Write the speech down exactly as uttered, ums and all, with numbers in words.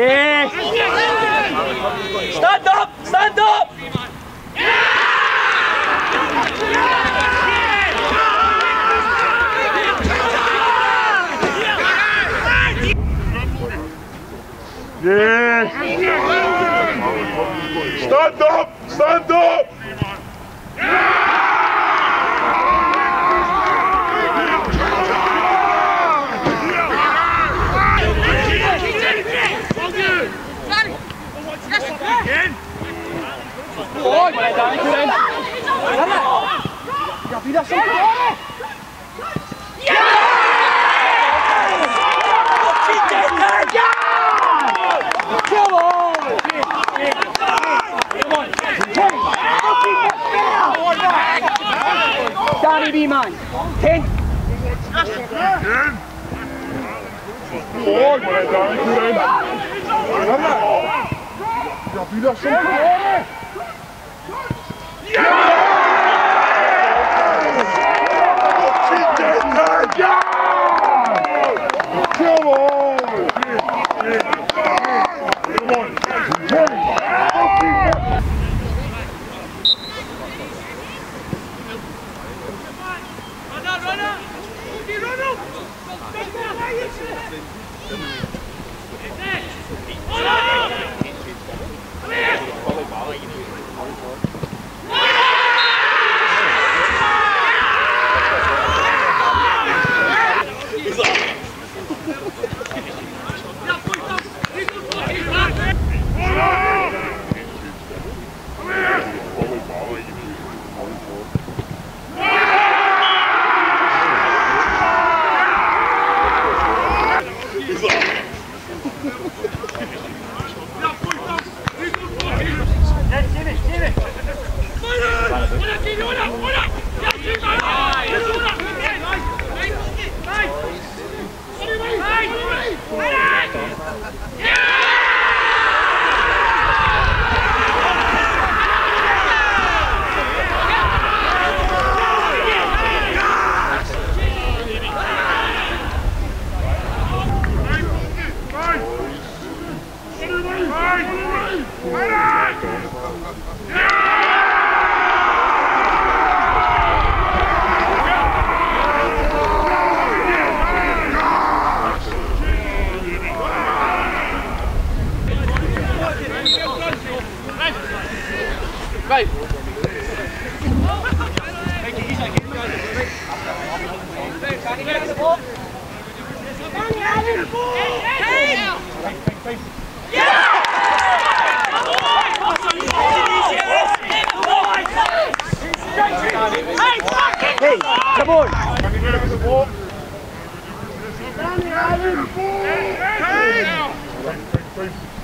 Yes! Stand up! Stand up! Yes! Stand up! Stand up! Ôi, mày đang đi lên. Lắm này. Gặp đi ra sân khấu đi. Come on! Danny B man. Ten. Ôi, mày đang đi lên. Lắm này. Gặp đi ra sân khấu đi. Come on! Come on! Right. Hey, come on. Hey!